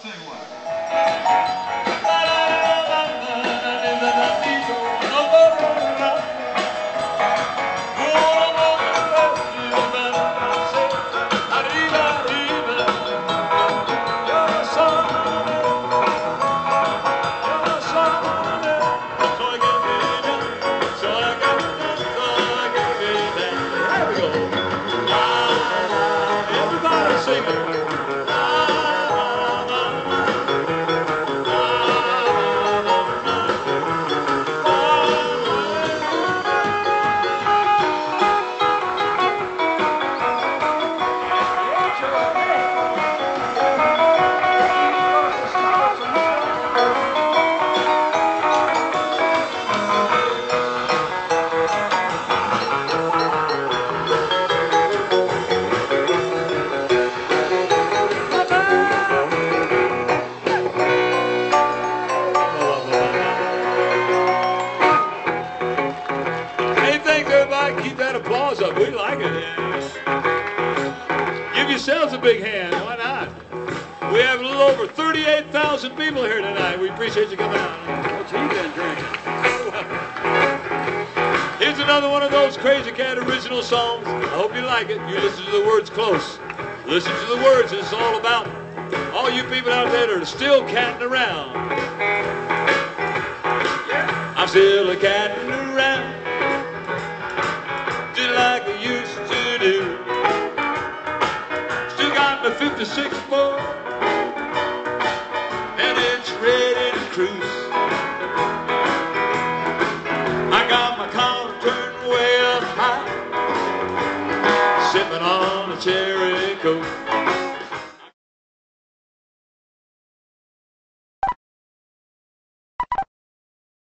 say what? Keep that applause up. We like it. Give yourselves a big hand. Why not? We have a little over 38,000 people here tonight. We appreciate you coming out. What's he been drinking? Here's another one of those Crazy Cat original songs. I hope you like it. You listen to the words close. Listen to the words. It's all about all you people out there that are still catting around. I'm still a catting around. Like I used to do. Still got my 56 more, and it's ready to cruise. I got my collar turned way up high, sipping on a cherry coke.